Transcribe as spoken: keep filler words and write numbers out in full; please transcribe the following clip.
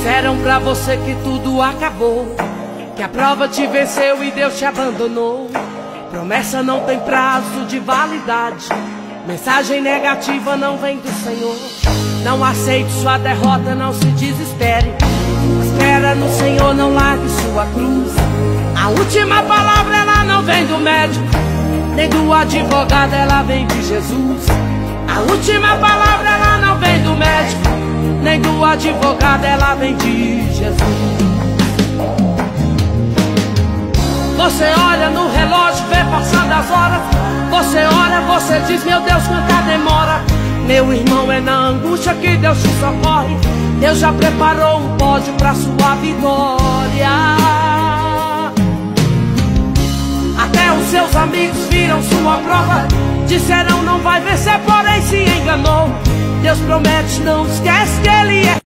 Disseram pra você que tudo acabou, que a prova te venceu e Deus te abandonou. Promessa não tem prazo de validade, mensagem negativa não vem do Senhor. Não aceite sua derrota, não se desespere. Espera no Senhor, não largue sua cruz. A última palavra ela não vem do médico, nem do advogado, ela vem de Jesus. A última palavra ela não vem do médico, nem do advogado, ela vem de Jesus. Você olha no relógio, vê passando as horas. Você ora, você diz, meu Deus, quanta demora. Meu irmão, é na angústia que Deus te socorre. Deus já preparou um pódio pra sua vitória. Até os seus amigos viram sua prova, disseram não vai vencer, porém se enganou. Deus promete, não esquece que Ele é